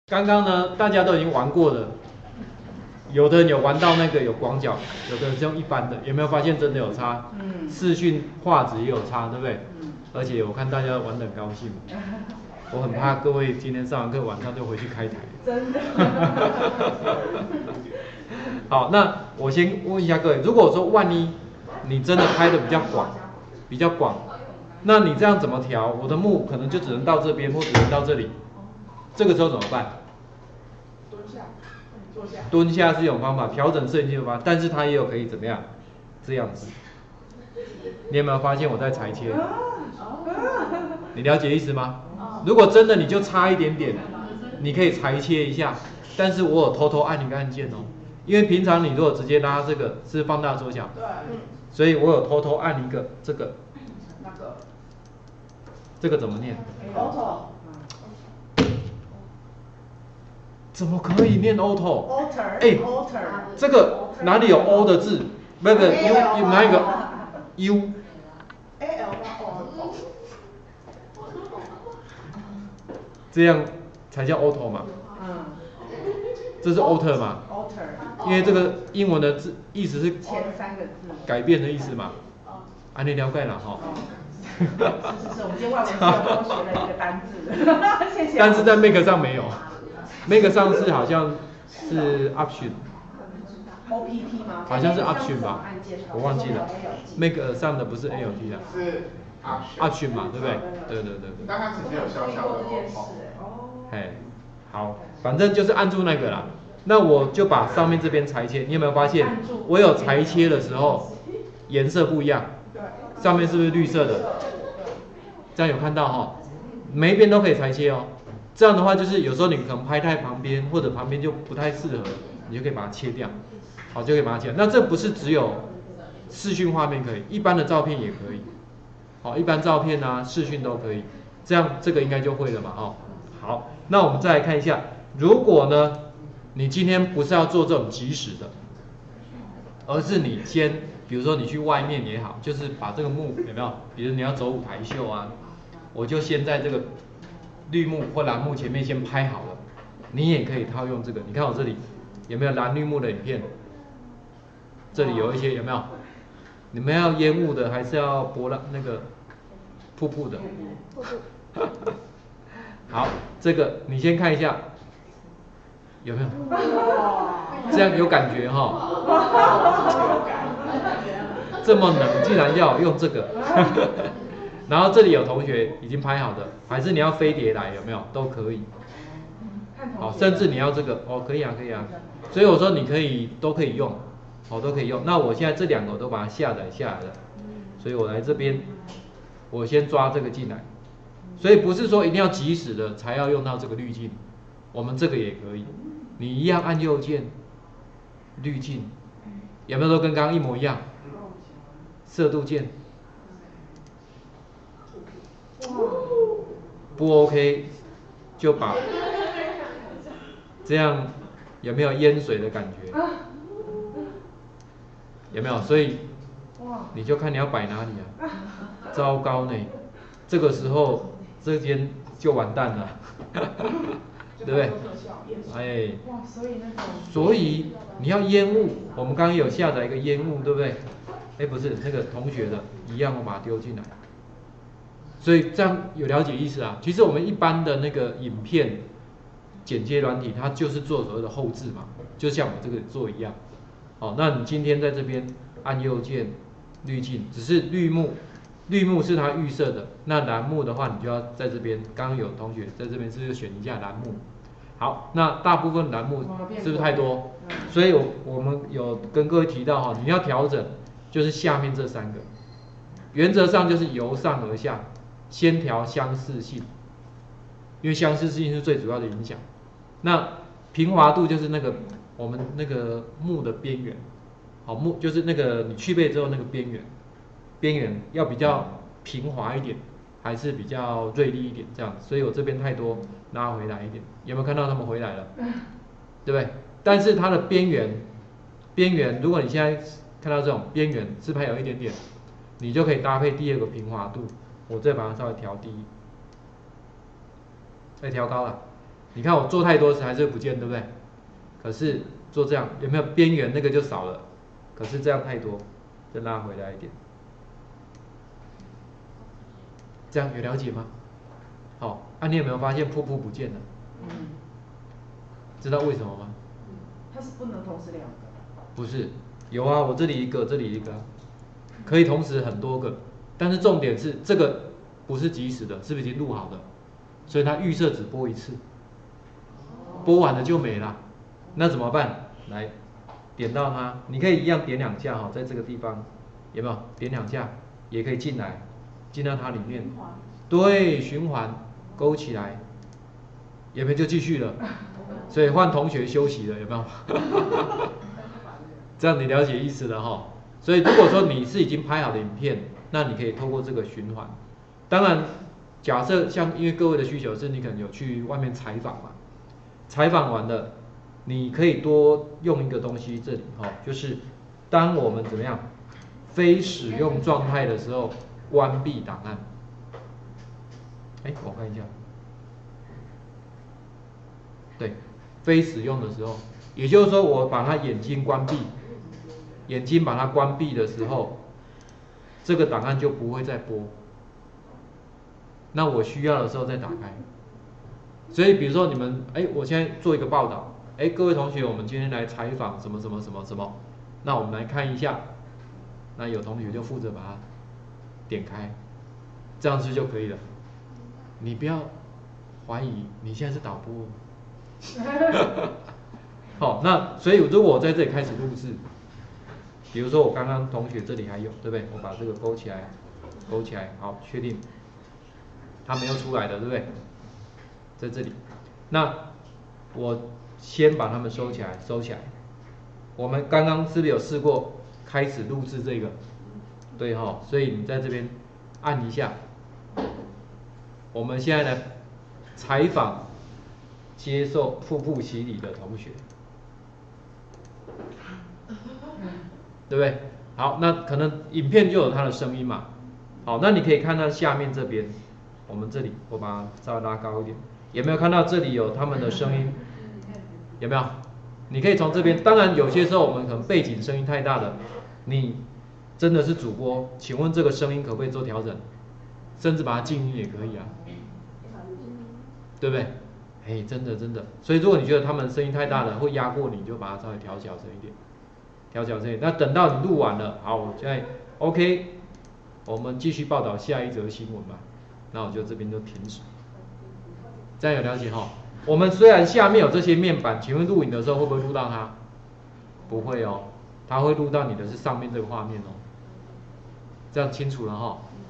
刚刚呢，大家都已经玩过了，有的人有玩到那个有广角，有的是用一般的，有没有发现真的有差？视讯画质也有差，对不对？而且我看大家玩得很高兴，我很怕各位今天上完课晚上就回去开台。 真的。 好，那我先问一下各位，如果说万一你真的拍的比较广，那你这样怎么调？我的幕可能就只能到这边，或只能到这里，这个时候怎么办？蹲下是一种方法，调整摄影机的方法，但是它也有可以怎么样？这样子。你有没有发现我在裁切？你了解意思吗？如果真的你就差一点点，你可以裁切一下，但是我有偷偷按一个按键哦，因为平常你如果直接拉这个是放大缩小，对，所以我有偷偷按一个这个，这个怎么念？ auto。 怎么可以念 auto？ 哎， 这个哪里有 O 的字？那个 U 哪一个 U？ 这样才叫 auto 嘛？这是 alter 嘛？因为这个英文的字意思是前3个字改变的意思嘛。啊，你了解了哈？ 是，我们今天外文课多学了一个单字，谢谢。 但是在 Make 上没有 ，Make 上是好像是 option。OPP 吗？ 好像是 option 吧，我忘记了。Make 上的不是 ALT 啊， 是 option 嘛，对不对？对。 但它只是有小小的嘿，好，反正就是按住那个啦。那我就把上面这边裁切，你有没有发现？我有裁切的时候，颜色不一样。上面是不是绿色的？这样有看到哈？每一边都可以裁切哦。这样的话，就是有时候你可能拍太旁边，或者旁边就不太适合，你就可以把它切掉。好，就可以把它切掉。那这不是只有视讯画面可以，一般的照片也可以。好，一般照片啊、视讯都可以。这样这个应该就会了嘛？哦，好，那我们再来看一下，如果呢，你今天不是要做这种即时的，而是你先，比如说你去外面也好，就是把这个幕有没有？比如你要走舞台秀啊，我就先在这个绿幕或蓝幕前面先拍好了，你也可以套用这个。你看我这里有没有蓝绿幕的影片？这里有一些有没有？你们要烟雾的还是要波浪那个瀑布的？好，这个你先看一下，有没有？这样有感觉哈？这么冷，竟然要用这个。然后这里有同学已经拍好的，还是你要飞碟来，有没有？都可以。好，甚至你要这个哦，可以啊。所以我说你可以都可以用，好，都可以用。那我现在这2个我都把它下载下来了，所以我来这边，我先抓这个进来。所以不是说一定要即时的才要用到这个滤镜，我们这个也可以，你一样按右键，滤镜，有没有都跟刚刚一模一样？色度键，不 OK 就把这样有没有淹水的感觉？有没有？所以你就看你要摆哪里啊？糟糕呢，这个时候这边就完蛋了，对不对？哎，所以你要烟雾，我们刚刚有下载一个烟雾，对不对？哎，不是那个同学的一样，我把它丢进来。所以这样有了解意思啊？其实我们一般的那个影片剪接软体，它就是做所谓的后置嘛，就像我这个做一样。好，那你今天在这边按右键滤镜，只是绿幕是它预设的，那蓝幕的话，你就要在这边。刚刚有同学在这边是不是选一下蓝幕？好，那大部分蓝幕是不是太多？所以我们有跟各位提到哈，你要调整就是下面这3个，原则上就是由上而下，先调相似性，因为相似性是最主要的影响。那平滑度就是那个我们那个幕的边缘，好，幕就是那个你去背之后那个边缘要比较平滑一点，还是比较锐利一点这样。所以我这边太多，拉回来一点，有没有看到他们回来了？对不对？但是它的边缘，如果你现在看到这种边缘是不是还有一点点，你就可以搭配第2个平滑度，我再把它稍微调低，再调高了。 你看我做太多还是会不见，对不对？可是做这样有没有边缘那个就少了？可是这样太多，再拉回来一点。这样有了解吗？好，你有没有发现瀑布不见了？知道为什么吗？ 它是不能同时2个。 不是，有啊，我这里一个，这里一个，可以同时很多个，但是重点是这个不是即时的，是不是已经录好的？所以它预设只播一次，播完了就没了，那怎么办？来，点到它，你可以一样点2下哈，在这个地方有没有？点2下也可以进来，进到它里面，对，循环勾起来，有没有就继续了？所以换同学休息了，有没有？这样你了解意思了哈。所以如果说你是已经拍好的影片，那你可以透过这个循环。当然，假设像因为各位的需求是你可能有去外面采访嘛，采访完了，你可以多用一个东西，这里哈，就是当我们怎么样非使用状态的时候，关闭档案。我看一下，对。非使用的时候，也就是说我把它眼睛关闭，眼睛把它关闭的时候，这个档案就不会再播。那我需要的时候再打开。所以比如说你们，我现在做一个报道，各位同学，我们今天来采访什么什么什么什么，那我们来看一下，那有同学就负责把它点开，这样子就可以了。你不要怀疑你现在是导播。好，那所以如果我在这里开始录制，比如说我刚刚同学这里还有，对不对？我把这个勾起来，勾起来，好，确定，它没有出来的，对不对？在这里，那我先把它们收起来，收起来。我们刚刚是不是有试过开始录制这个？对哈，所以你在这边按一下。我们现在来采访接受瀑布洗礼的同学，对不对？好，那可能影片就有他的声音嘛。好，那你可以看到下面这边，我们这里我把它稍微拉高一点，有没有看到这里有他们的声音？有没有？你可以从这边，当然有些时候我们可能背景声音太大了，你真的是主播，请问这个声音可不可以做调整？甚至把它静音也可以啊，对不对？真的，所以如果你觉得他们声音太大了，会压过你，就把它稍微调小声一点，调小声一点。那等到你录完了，好，我现在 OK， 我们继续报道下一则新闻吧。那我就这边就停止，这样有了解哈？我们虽然下面有这些面板，请问录影的时候会不会录到它？不会哦，它会录到你的是上面这个画面哦。这样清楚了哈？